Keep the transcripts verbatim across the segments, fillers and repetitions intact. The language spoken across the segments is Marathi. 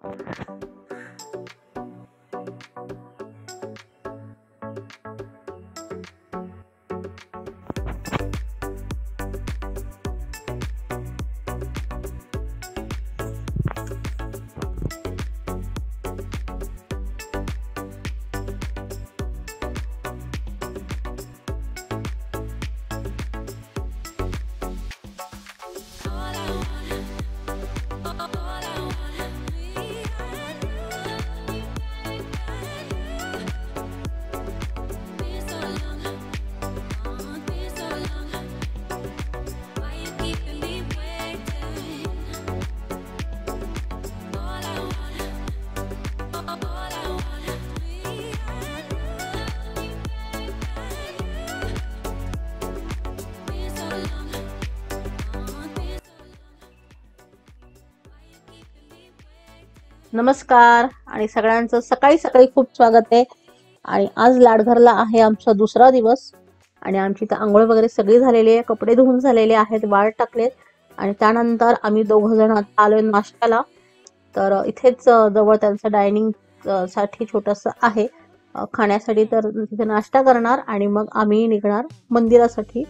नमस्कार आणि सगळ्यांचं सकाळी सकाळी खूप स्वागत आहे। आणि आज लाडघरला आहे आमचा दुसरा दिवस आणि आमची तर आंघोळ वगैरे सगळी झालेली आहे, कपडे धुवून झालेले आहेत, वाळत टाकलेत आणि त्यानंतर आम्ही दोघ जण आता आलोय नाश्त्याला। तर इथेच जवळ त्यांचं डायनिंग साठी छोटंसं आहे खाण्यासाठी, तर तिथे नाश्ता करणार आणि मग आम्ही निघणार मंदिरासाठी।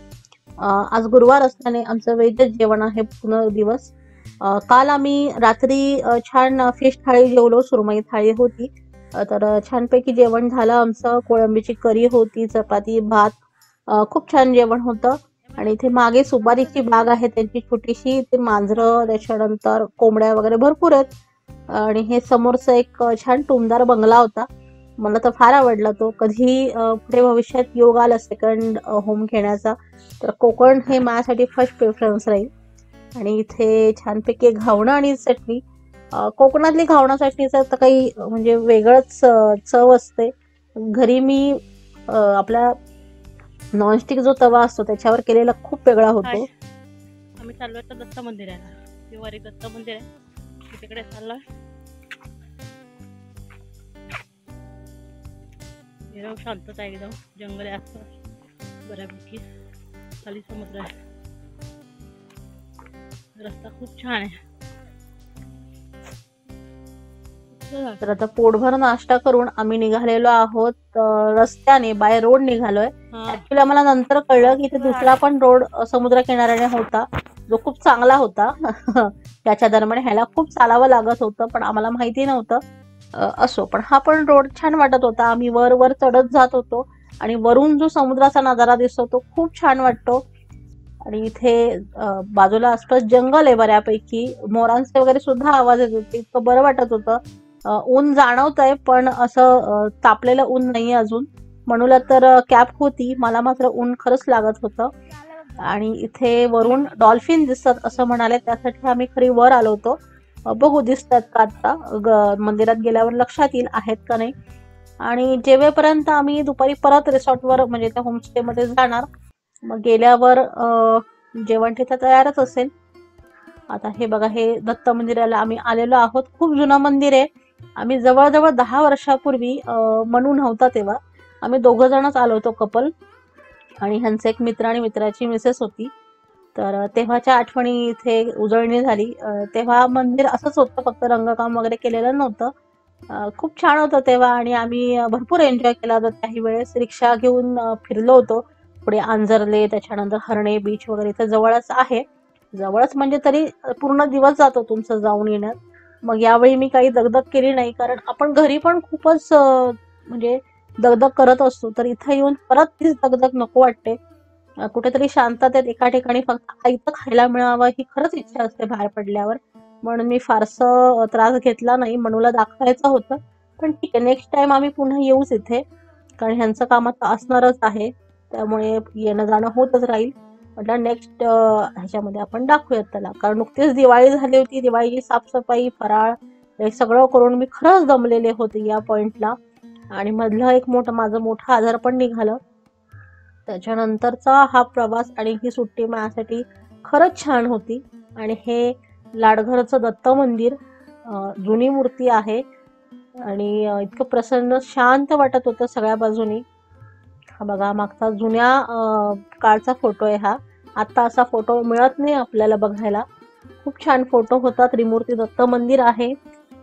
आज गुरुवार असल्याने आमचं वेज जेवण आहे पूर्ण दिवस। काल आम्ही रात्री छान फिश थाळी जेवलो, सुरमई थाळी होती, तर छानपैकी जेवण झालं आमचं। कोळंबीची करी होती, चपाती, भात, खूप छान जेवण होतं। आणि इथे मागे सुपारीची बाग आहे त्यांची छोटीशी, ते मांजरं, त्याच्यानंतर कोंबड्या वगैरे भरपूर आहेत। आणि हे समोरचं एक छान टुमदार बंगला होता, मला तर फार आवडला तो। कधी पुढे भविष्यात योग आला सेकंड होम घेण्याचा तर कोकण हे माझ्यासाठी फर्स्ट प्रेफरन्स राहील। आणि इथे छानपैकी घावणं आणि चटणी, कोकणातली घावणं चटणीचं तर काही म्हणजे वेगळंच चव असते। घरी मी आपला नॉनस्टिक जो तवा असतो त्याच्यावर केलेला खूप वेगळा होतो। आम्ही चाललोय तर दत्त मंदिराला, शिवारी दत्त मंदिर आहे तिकडे चाललोय। एकदम शांतता, एकदम जंगल आहे आसपास बऱ्यापैकी, खाली समुद्र आहे, रस्ता खूप छान आहे। तर आता पोटभर नाश्ता करून आम्ही निघालेलो आहोत रस्त्याने, बाय रोड निघालोय। ऍक्च्युली आम्हाला नंतर कळलं की इथे दुसरा पण रोड समुद्र किनाऱ्याने होता जो खूप चांगला होता त्याच्या दरम्यान ह्याला खूप चालावं लागत होतं, पण आम्हाला माहिती नव्हतं। असो, पण हा पण रोड छान वाटत होता। आम्ही वर वर चढत जात होतो आणि वरून जो समुद्राचा नजारा दिसतो तो खूप छान वाटतो। आणि इथे बाजूला आसपास जंगल आहे बऱ्यापैकी, मोरांचे वगैरे सुद्धा आवाज येत होते, इतकं बरं वाटत होतं। ऊन जाणवतंय पण असं तापलेलं ऊन नाहीये अजून। म्हणून तर कॅप होती, मला मात्र ऊन खरंच लागत होतं। आणि इथे वरून डॉल्फिन दिसतात असं म्हणाले, त्यासाठी आम्ही खरी वर आलो होतो। बघू दिसतात का आता, मंदिरात गेल्यावर लक्षात येईल आहेत का नाही। आणि जेवेपर्यंत आम्ही दुपारी परत रिसॉर्टवर म्हणजे त्या होमस्टे मध्ये जाणार, मग गेल्यावर जेवण तिथं तयारच असेल। आता हे बघा, हे दत्त मंदिराला आम्ही आलेलो आहोत। खूप जुनं मंदिर आहे। आम्ही जवळजवळ दहा वर्षापूर्वी मनू नव्हता तेव्हा आम्ही दोघ जणच आलो होतो कपल, आणि ह्यांचे एक मित्र आणि मित्राची मिसेस होती, तर तेव्हाच्या आठवणी इथे उजळणी झाली। तेव्हा मंदिर असंच होतं, फक्त रंगकाम वगैरे केलेलं नव्हतं। खूप छान होतं तेव्हा आणि आम्ही भरपूर एन्जॉय केला होता काही वेळेस। रिक्षा घेऊन फिरलो होतो, पुढे आंजरले, त्याच्यानंतर हरणे बीच वगैरे इथे जवळच आहे। जवळच म्हणजे तरी पूर्ण दिवस जातो तुमचं जाऊन येण्यात। मग यावेळी मी काही दगदग केली नाही, कारण आपण घरी पण खूपच म्हणजे दगदग करत असतो, तर इथे येऊन परत तीच दगदग नको वाटते। कुठेतरी शांततेत एका ठिकाणी फक्त आयतं खायला मिळावं ही खरंच इच्छा असते बाहेर पडल्यावर। म्हणून मी फारसं त्रास घेतला नाही, मनूला दाखवायचं होतं। पण ठीक आहे, नेक्स्ट टाइम आम्ही पुन्हा येऊच इथे, कारण ह्यांचं काम आता असणारच आहे, त्यामुळे येणं जाणं होतच राहील। म्हटलं नेक्स्ट ह्याच्यामध्ये आपण दाखवूयात त्याला, कारण नुकतीच दिवाळी झाली होती, दिवाळीची साफसफाई, फराळ हे सगळं करून मी खरंच दमलेले होते या पॉइंटला। आणि मधलं एक मोठं माझं मोठं आजार पण निघालं, त्याच्यानंतरचा हा प्रवास आणि ही सुट्टी माझ्यासाठी खरंच छान होती। आणि हे लाडघरचं दत्त मंदिर, जुनी मूर्ती आहे आणि इतकं प्रसन्न शांत वाटत होतं सगळ्या बाजूनी। हा बघा मागचा जुन्या काळचा फोटो आहे हा, आता असा फोटो मिळत नाही आपल्याला बघायला। खूप छान फोटो होता। त्रिमूर्ती दत्त मंदिर आहे,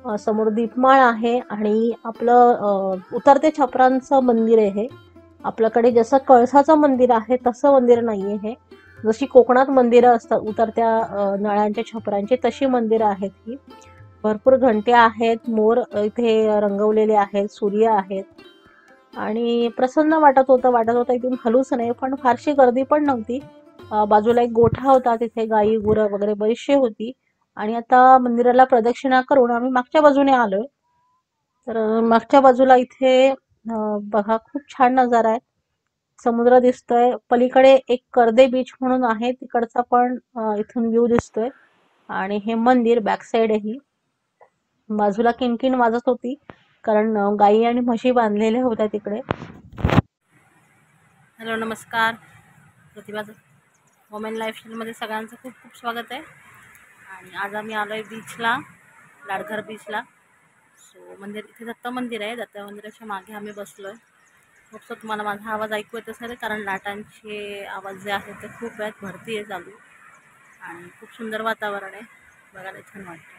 अ, समोर दीपमाळ आहे आणि आपलं अ, उतरते छपरांचं मंदिर आहे हे. आपल्याकडे जसं कळसाचं मंदिर आहे तसं मंदिर नाहीये हे. जशी कोकणात मंदिरं असतात उतरत्या अ, नळ्यांच्या छपरांची तशी मंदिरं आहेत ही. भरपूर घंट्या आहेत, मोर इथे रंगवलेले आहेत, सूर्य आहेत आणि प्रसन्न वाटत होतं वाटत होतं इथून हलूच नाही. पण फारशी गर्दी पण नव्हती. अ, बाजूला एक गोठा होता, तिथे गाई गुरं वगैरे बरीचशी होती आणि आता मंदिराला प्रदक्षिणा करून आम्ही मागच्या बाजूने आलोय. तर अ, मागच्या बाजूला इथे अ, बघा खूप छान नजारा आहे. समुद्र दिसतोय. पलीकडे एक कर्दे बीच म्हणून आहे, तिकडचा पण अ, इथून व्ह्यू दिसतोय आणि हे मंदिर बॅक साइड आहे ही. बाजूला किणकिण वाजत होती कारण अ, गाई आणि म्हशी बांधलेल्या होत्या तिकडे. हॅलो नमस्कार, प्रतिभा वोमेन लाईफस्टाईलमध्ये सगळ्यांचं खूप खूप स्वागत आहे. आणि आज आम्ही आलो आहे बीचला, लाडघर बीचला. सो मंदिर इथे दत्त मंदिर आहे, दत्त मंदिराच्या मागे आम्ही बसलो आहे. खूपसं तुम्हाला माझा आवाज ऐकू येत असेल कारण लाटांचे आवाज जे आहेत ते खूप आहेत, भरती आहे चालू आणि खूप सुंदर वातावरण आहे, बघायला छान वाटतं.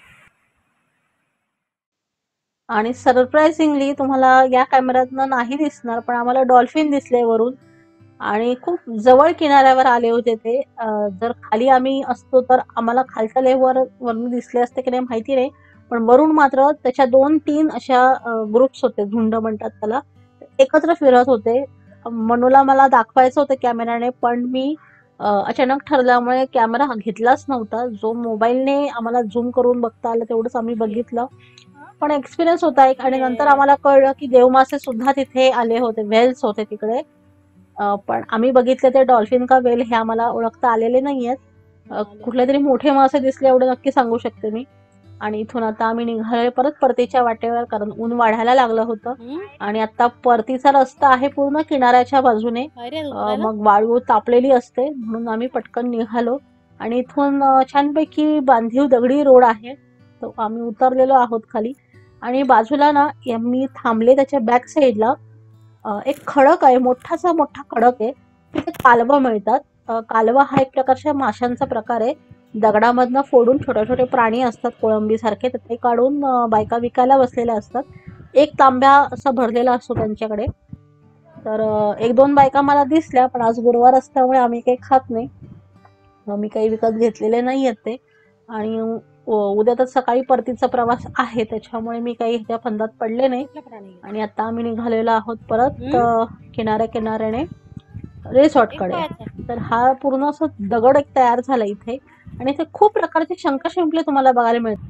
आणि सरप्राइझिंगली तुम्हाला या कॅमेऱ्यातनं नाही दिसणार पण आम्हाला डॉल्फिन दिसले वरून आणि खूप जवळ किनाऱ्यावर आले होते ते. अ, जर खाली आम्ही असतो तर आम्हाला खालच्या लेवलवर वरून दिसले असते की नाही माहिती नाही, पण वरून मात्र त्याच्या दोन तीन अशा ग्रुप्स होते, झुंड म्हणतात त्याला, एकत्र फिरत होते. मनूला मला दाखवायचं होतं कॅमेराने पण मी अ, अचानक ठरल्यामुळे कॅमेरा घेतलाच नव्हता. जो मोबाईलने आम्हाला झूम करून बघता आलं तेवढंच आम्ही बघितलं. पण एक्सपिरियन्स होता एक आणि नंतर आम्हाला कळलं की देवमासे सुद्धा तिथे आले होते, व्हेल्स होते तिकडे. अ, पण आम्ही बघितले ते डॉल्फिन का वेल हे आम्हाला ओळखता आलेले नाहीयेत. अ, कुठले तरी मोठे मासे दिसले एवढं नक्की सांगू शकते मी. आणि इथून आता आम्ही निघालोय परत परतीच्या वाटेवर कारण ऊन वाढायला लागलं होतं आणि आता परतीचा रस्ता आहे पूर्ण किनाऱ्याच्या बाजूने. अ, मग वाळू तापलेली असते म्हणून आम्ही पटकन निघालो आणि इथून अ, छानपैकी बांधीव दगडी रोड आहे, तो आम्ही उतरलेलो आहोत खाली. आणि बाजूला ना या- मी थांबले त्याच्या बॅक साईडला अ, एक खडक आहे, मोठासा मोठा खडक आहे, तिथे कालवा मिळतात. अ, कालवा हा एक प्रकारच्या माशांचा प्रकार आहे. दगडामधनं फोडून छोटे छोटे प्राणी असतात कोळंबी सारखे, तर ते काढून अ, बायका विकायला बसलेल्या असतात. एक तांब्या असा भरलेला असतो त्यांच्याकडे. तर अ, एक दोन बायका मला दिसल्या पण आज गुरुवार असल्यामुळे आम्ही काही खात नाही, मी काही विकत घेतलेले नाही आहेत ते. आणि उ- उद्या तर सकाळी परतीचा प्रवास आहे त्याच्यामुळे मी काही ह्याच्या फंदात पडले नाही. आणि आता आम्ही निघालेलो आहोत परत अ, किनाऱ्या किनाऱ्याने रिसॉर्टकडे. तर हा पूर्ण असं दगड एक तयार झाला इथे आणि इथे खूप प्रकारचे शंख शिंपले तुम्हाला बघायला मिळतात.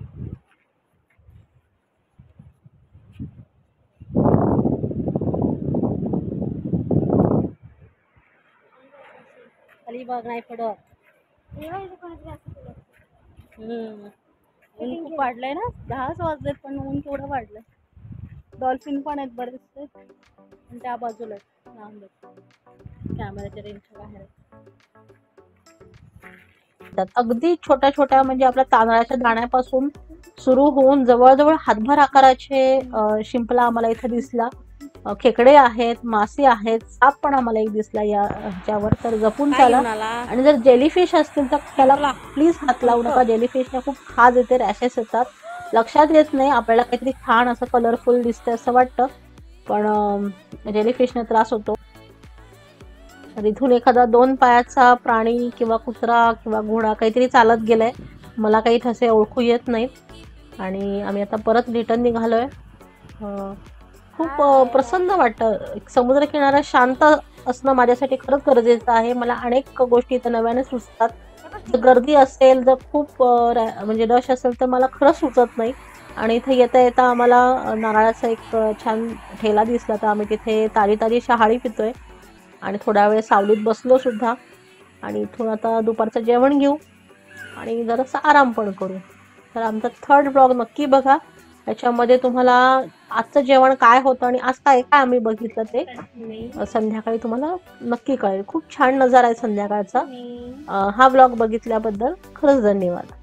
खाली बघ नाही पडत. हम्म. ऊन खूप वाढलंय ना, दहाच वाजलेत पण ऊन केवढं वाढलंय. डॉल्फिन पण आहेत बरेचसे पण त्या बाजूला आहेत, लांब आहेत, कॅमेऱ्याच्या रेंजच्या बाहेर आहेत. अगदी छोट्या छोट्या म्हणजे आपल्या तांदळाच्या दाण्यापासून सुरू होऊन जवळजवळ हातभर आकाराचे अ, शिंपला आम्हाला इथे दिसला. अ, खेकडे आहेत, मासे आहेत, साप पण आम्हाला एक दिसला या ह्याच्यावर, तर जपून चाला. आणि जर जेलीफिश असतील तर त्याला प्लीज हात लावू नका, जेलीफिशने खूप खाज येते, रॅशेस येतात. लक्षात येत नाही, आपल्याला काहीतरी छान असं कलरफुल दिसतंय असं वाटतं पण जेलीफिशने त्रास होतो. तर इथून एखादा दोन पायाचा प्राणी किंवा कुत्रा किंवा घोडा काहीतरी चालत गेलाय, मला काही तसे ओळखू येत नाहीत. आणि आम्ही आता परत रिटर्न निघालोय. अ, खूप अ, प्रसन्न वाटतं. एक समुद्र किनारा शांत असणं माझ्यासाठी खरंच गरजेचं आहे. मला अनेक गोष्टी इथं नव्याने सुचतात. जर गर्दी असेल, जर खूप अ, रॅ- म्हणजे रश असेल तर मला खरंच सुचत नाही. आणि इथे येता येता आम्हाला अ, नारळाचा एक अ, छान ठेला दिसला, तर आम्ही तिथे ताजी ताजी शहाळी पितोय आणि थोडा वेळ सावलीत बसलो सुद्धा. आणि इथून आता दुपारचं जेवण घेऊ आणि जरासा आराम पण करू. तर आमचा थर्ड ब्लॉग नक्की बघा, त्याच्यामध्ये तुम्हाला आजचं जेवण काय होतं आणि आज काय काय आम्ही बघितलं ते अ, संध्याकाळी तुम्हाला नक्की कळेल. खूप छान नजारा आहे संध्याकाळचा. अ, हा ब्लॉग बघितल्याबद्दल खरंच धन्यवाद.